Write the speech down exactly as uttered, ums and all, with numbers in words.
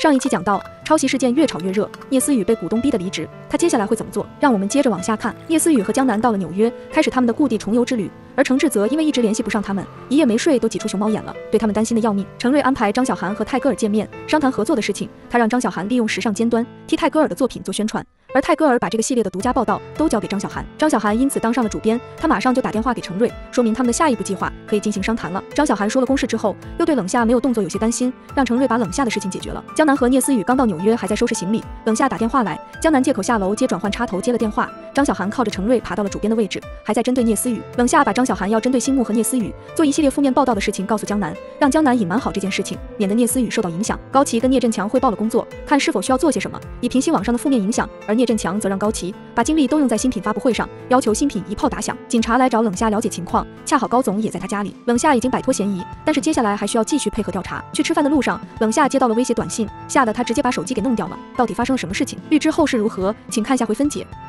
上一期讲到，抄袭事件越炒越热，聂思雨被股东逼得离职，他接下来会怎么做？让我们接着往下看。聂思雨和江南到了纽约，开始他们的故地重游之旅。而程志则因为一直联系不上他们，一夜没睡都挤出熊猫眼了，对他们担心的要命。程瑞安排张晓涵和泰戈尔见面，商谈合作的事情。他让张晓涵利用时尚尖端替泰戈尔的作品做宣传，而泰戈尔把这个系列的独家报道都交给张晓涵。张晓涵因此当上了主编，他马上就打电话给程瑞，说明他们的下一步计划可以进行商谈了。张晓涵说了公事之后，又对冷夏没有动作有些担心，让程瑞把冷夏的事情解决了。江南和聂思雨刚到纽约，还在收拾行李，冷夏打电话来，江南借口下楼接转换插头接了电话。张晓涵靠着程瑞爬到了主编的位置，还在针对聂思雨。冷夏把张晓涵要针对星慕和聂思雨做一系列负面报道的事情告诉江南，让江南隐瞒好这件事情，免得聂思雨受到影响。高奇跟聂振强汇报了工作，看是否需要做些什么，以平息网上的负面影响。而聂振强则让高奇把精力都用在新品发布会上，要求新品一炮打响。警察来找冷夏了解情况，恰好高总也在他家里。冷夏已经摆脱嫌疑，但是接下来还需要继续配合调查。去吃饭的路上，冷夏接到了威胁短信，吓得他直接把手机给弄掉了。到底发生了什么事情？欲知后事如何，请看下回分解。